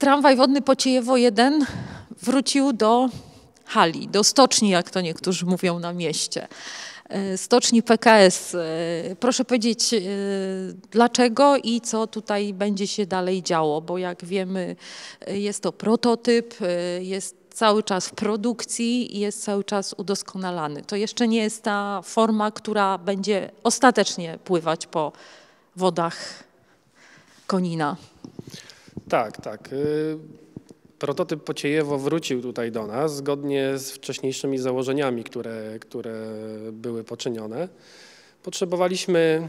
tramwaj wodny Pociejewo 1 wrócił do hali, do stoczni, jak to niektórzy mówią na mieście. Stoczni PKS. Proszę powiedzieć, dlaczego i co tutaj będzie się dalej działo, bo jak wiemy, jest to prototyp, jest cały czas w produkcji i jest cały czas udoskonalany. To jeszcze nie jest ta forma, która będzie ostatecznie pływać po wodach Konina. Tak, tak. Prototyp Pociejewo wrócił tutaj do nas zgodnie z wcześniejszymi założeniami, które były poczynione. Potrzebowaliśmy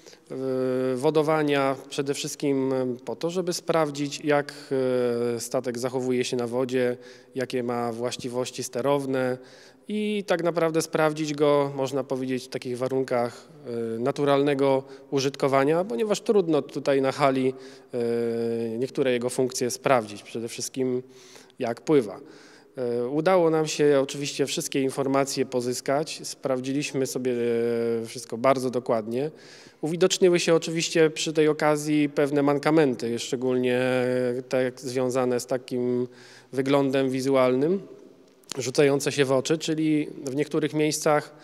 wodowania przede wszystkim po to, żeby sprawdzić, jak statek zachowuje się na wodzie, jakie ma właściwości sterowne i tak naprawdę sprawdzić go, można powiedzieć, w takich warunkach naturalnego użytkowania, ponieważ trudno tutaj na hali niektóre jego funkcje sprawdzić, przede wszystkim jak pływa. Udało nam się oczywiście wszystkie informacje pozyskać, sprawdziliśmy sobie wszystko bardzo dokładnie. Uwidoczniły się oczywiście przy tej okazji pewne mankamenty, szczególnie te związane z takim wyglądem wizualnym, rzucające się w oczy, czyli w niektórych miejscach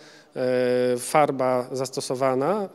farba zastosowana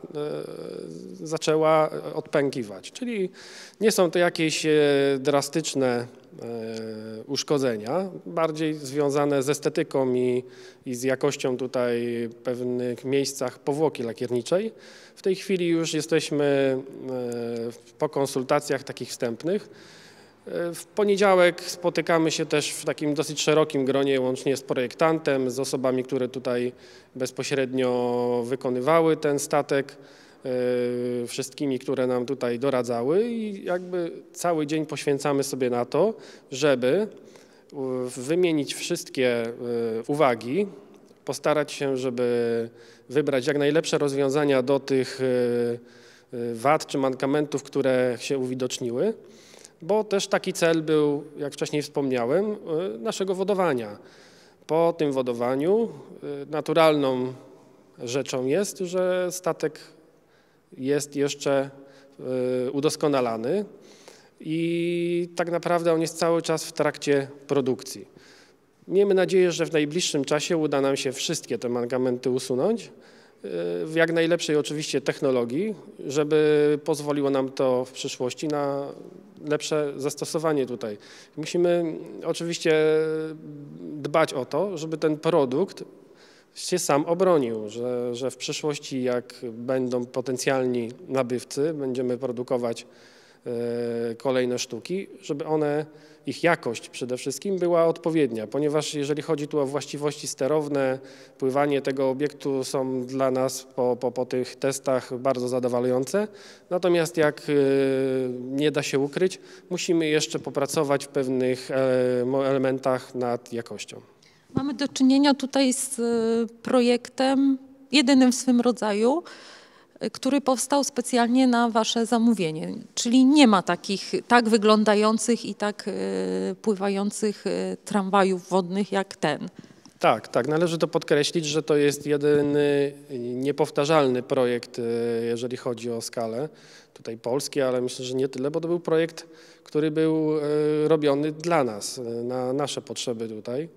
zaczęła odpękiwać, czyli nie są to jakieś drastyczne uszkodzenia, bardziej związane z estetyką i z jakością tutaj w pewnych miejscach powłoki lakierniczej. W tej chwili już jesteśmy po konsultacjach takich wstępnych. W poniedziałek spotykamy się też w takim dosyć szerokim gronie, łącznie z projektantem, z osobami, które tutaj bezpośrednio wykonywały ten statek, wszystkimi, które nam tutaj doradzały i jakby cały dzień poświęcamy sobie na to, żeby wymienić wszystkie uwagi, postarać się, żeby wybrać jak najlepsze rozwiązania do tych wad czy mankamentów, które się uwidoczniły, bo też taki cel był, jak wcześniej wspomniałem, naszego wodowania. Po tym wodowaniu naturalną rzeczą jest, że statek jest jeszcze udoskonalany i tak naprawdę on jest cały czas w trakcie produkcji. Miejmy nadzieję, że w najbliższym czasie uda nam się wszystkie te mankamenty usunąć w jak najlepszej oczywiście technologii, żeby pozwoliło nam to w przyszłości na lepsze zastosowanie tutaj. Musimy oczywiście dbać o to, żeby ten produkt się sam obronił, że w przyszłości jak będą potencjalni nabywcy, będziemy produkować kolejne sztuki, żeby ich jakość przede wszystkim była odpowiednia, ponieważ jeżeli chodzi tu o właściwości sterowne, pływanie tego obiektu są dla nas po tych testach bardzo zadowalające. Natomiast jak nie da się ukryć, musimy jeszcze popracować w pewnych elementach nad jakością. Mamy do czynienia tutaj z projektem jedynym w swym rodzaju, który powstał specjalnie na wasze zamówienie. Czyli nie ma takich tak wyglądających i tak pływających tramwajów wodnych jak ten. Tak, tak. Należy to podkreślić, że to jest jedyny niepowtarzalny projekt, jeżeli chodzi o skalę tutaj Polski, ale myślę, że nie tyle, bo to był projekt, który był robiony dla nas, na nasze potrzeby tutaj.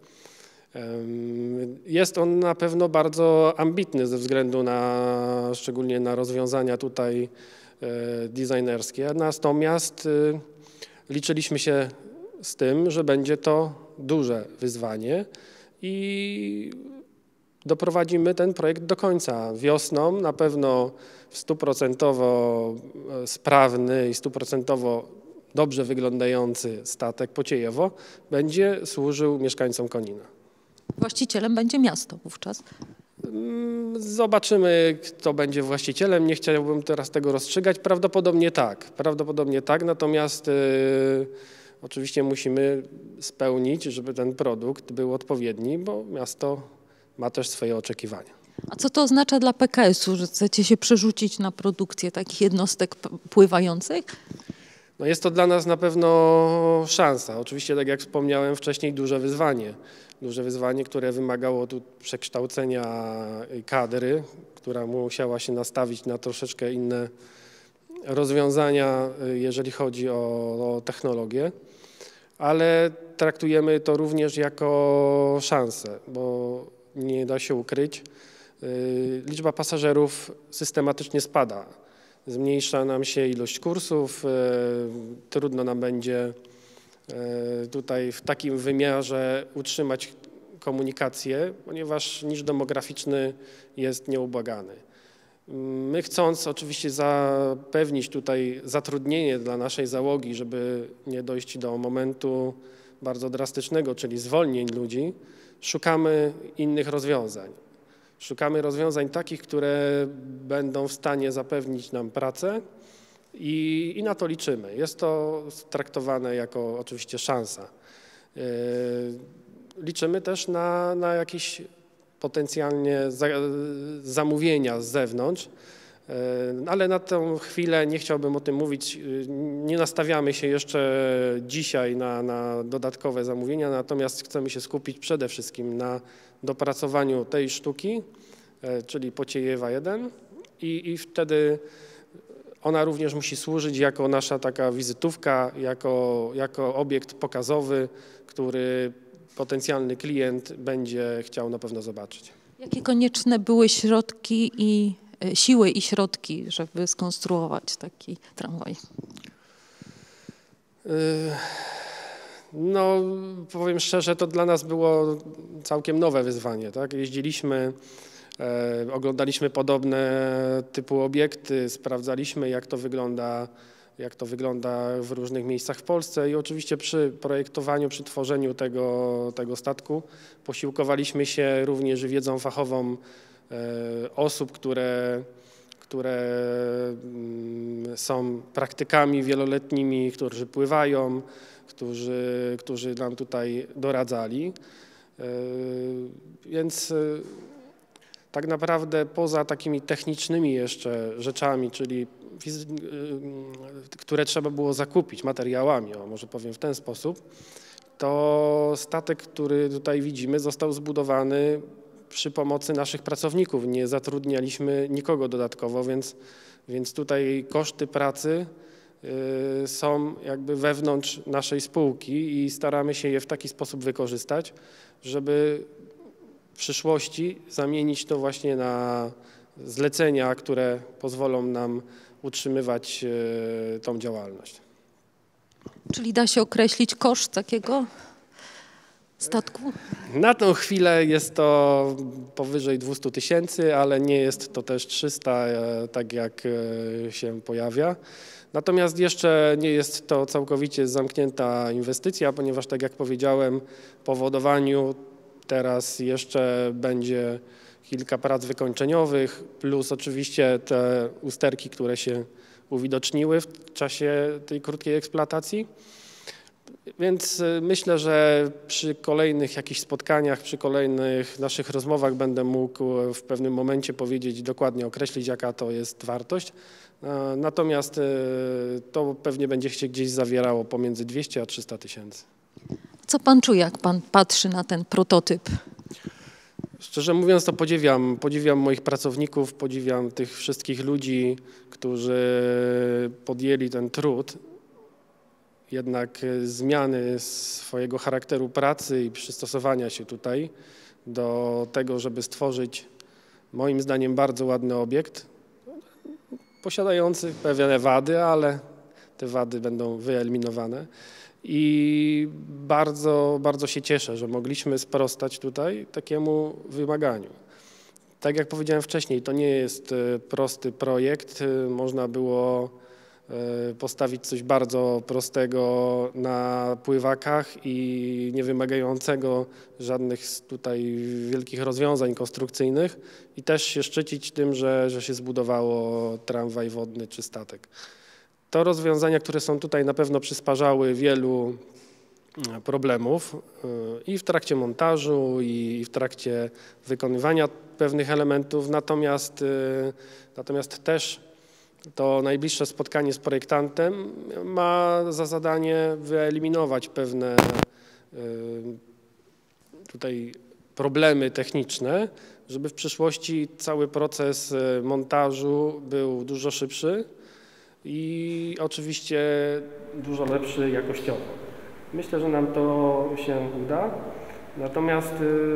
Jest on na pewno bardzo ambitny ze względu szczególnie na rozwiązania tutaj designerskie, natomiast liczyliśmy się z tym, że będzie to duże wyzwanie i doprowadzimy ten projekt do końca. Wiosną na pewno 100% sprawny i 100% dobrze wyglądający statek Pociejewo będzie służył mieszkańcom Konina. Właścicielem będzie miasto wówczas? Zobaczymy, kto będzie właścicielem. Nie chciałbym teraz tego rozstrzygać. Prawdopodobnie tak, natomiast oczywiście musimy spełnić, żeby ten produkt był odpowiedni, bo miasto ma też swoje oczekiwania. A co to oznacza dla PKS-u, że chcecie się przerzucić na produkcję takich jednostek pływających? No jest to dla nas na pewno szansa. Oczywiście, tak jak wspomniałem wcześniej, duże wyzwanie. Duże wyzwanie, które wymagało tu przekształcenia kadry, która musiała się nastawić na troszeczkę inne rozwiązania, jeżeli chodzi o technologię. ale traktujemy to również jako szansę, bo nie da się ukryć, liczba pasażerów systematycznie spada. Zmniejsza nam się ilość kursów, trudno nam będzie tutaj w takim wymiarze utrzymać komunikację, ponieważ niż demograficzny jest nieubłagany. My, chcąc oczywiście zapewnić tutaj zatrudnienie dla naszej załogi, żeby nie dojść do momentu bardzo drastycznego, czyli zwolnień ludzi, szukamy innych rozwiązań. Szukamy rozwiązań takich, które będą w stanie zapewnić nam pracę i na to liczymy. Jest to traktowane jako oczywiście szansa. Liczymy też na jakieś potencjalnie zamówienia z zewnątrz, ale na tę chwilę nie chciałbym o tym mówić. Nie nastawiamy się jeszcze dzisiaj na dodatkowe zamówienia, natomiast chcemy się skupić przede wszystkim na dopracowaniu tej sztuki, czyli Pociejewa 1 i wtedy ona również musi służyć jako nasza taka wizytówka, jako obiekt pokazowy, który potencjalny klient będzie chciał na pewno zobaczyć. Jakie konieczne były środki i siły i środki, żeby skonstruować taki tramwaj? No, powiem szczerze, to dla nas było całkiem nowe wyzwanie. Tak? Jeździliśmy, oglądaliśmy podobne typu obiekty, sprawdzaliśmy, jak to wygląda w różnych miejscach w Polsce i oczywiście przy projektowaniu, przy tworzeniu tego statku posiłkowaliśmy się również wiedzą fachową osób, które są praktykami wieloletnimi, którzy pływają, którzy nam tutaj doradzali. Więc tak naprawdę poza takimi technicznymi jeszcze rzeczami, czyli które trzeba było zakupić materiałami, może powiem w ten sposób, to statek, który tutaj widzimy, został zbudowany przy pomocy naszych pracowników. Nie zatrudnialiśmy nikogo dodatkowo, więc tutaj koszty pracy są jakby wewnątrz naszej spółki i staramy się je w taki sposób wykorzystać, żeby w przyszłości zamienić to właśnie na zlecenia, które pozwolą nam utrzymywać tą działalność. Czyli da się określić koszt takiego statku? Na tę chwilę jest to powyżej 200 000, ale nie jest to też 300, tak jak się pojawia. Natomiast jeszcze nie jest to całkowicie zamknięta inwestycja, ponieważ tak jak powiedziałem, po wodowaniu teraz jeszcze będzie kilka prac wykończeniowych, plus oczywiście te usterki, które się uwidoczniły w czasie tej krótkiej eksploatacji. Więc myślę, że przy kolejnych jakichś spotkaniach, przy kolejnych naszych rozmowach będę mógł w pewnym momencie powiedzieć, dokładnie określić, jaka to jest wartość. Natomiast to pewnie będzie się gdzieś zawierało pomiędzy 200 a 300 000. Co pan czuje, jak pan patrzy na ten prototyp? Szczerze mówiąc, to podziwiam moich pracowników, podziwiam tych wszystkich ludzi, którzy podjęli ten trud, jednak zmiany swojego charakteru pracy i przystosowania się tutaj do tego, żeby stworzyć moim zdaniem bardzo ładny obiekt, posiadający pewne wady, ale te wady będą wyeliminowane. I bardzo, bardzo się cieszę, że mogliśmy sprostać tutaj takiemu wymaganiu. Tak jak powiedziałem wcześniej, to nie jest prosty projekt. Można było postawić coś bardzo prostego na pływakach i nie wymagającego żadnych tutaj wielkich rozwiązań konstrukcyjnych i też się szczycić tym, że się zbudowało tramwaj wodny czy statek. To rozwiązania, które są tutaj, na pewno przysparzały wielu problemów i w trakcie montażu, i w trakcie wykonywania pewnych elementów, natomiast też to najbliższe spotkanie z projektantem ma za zadanie wyeliminować pewne tutaj problemy techniczne, żeby w przyszłości cały proces montażu był dużo szybszy i oczywiście dużo lepszy jakościowo. Myślę, że nam to się uda. Natomiast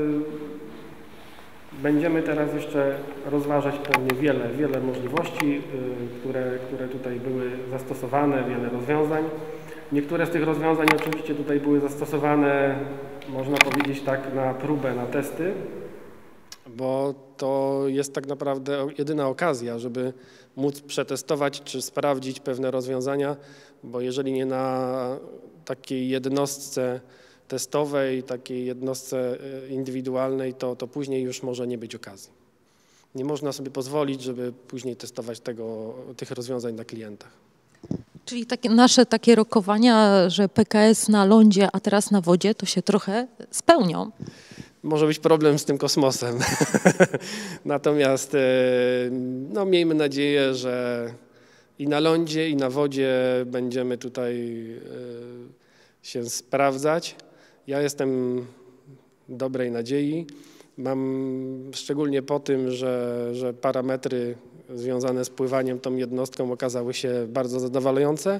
będziemy teraz jeszcze rozważać pewnie wiele możliwości, które tutaj były zastosowane, wiele rozwiązań. Niektóre z tych rozwiązań oczywiście tutaj były zastosowane, można powiedzieć tak, na próbę, na testy, bo to jest tak naprawdę jedyna okazja, żeby móc przetestować czy sprawdzić pewne rozwiązania, bo jeżeli nie na takiej jednostce testowej, takiej jednostce indywidualnej, to później już może nie być okazji. Nie można sobie pozwolić, żeby później testować tych rozwiązań na klientach. Czyli nasze takie rokowania, że PKS na lądzie, a teraz na wodzie, to się trochę spełnią. Może być problem z tym kosmosem. Natomiast no, miejmy nadzieję, że i na lądzie, i na wodzie będziemy tutaj się sprawdzać. Ja jestem dobrej nadziei. Mam szczególnie po tym, że parametry związane z pływaniem tą jednostką okazały się bardzo zadowalające,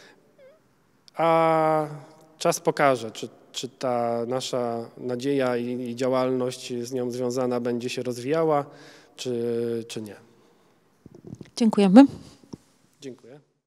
a czas pokaże, czy ta nasza nadzieja i działalność z nią związana będzie się rozwijała, czy nie. Dziękujemy. Dziękuję.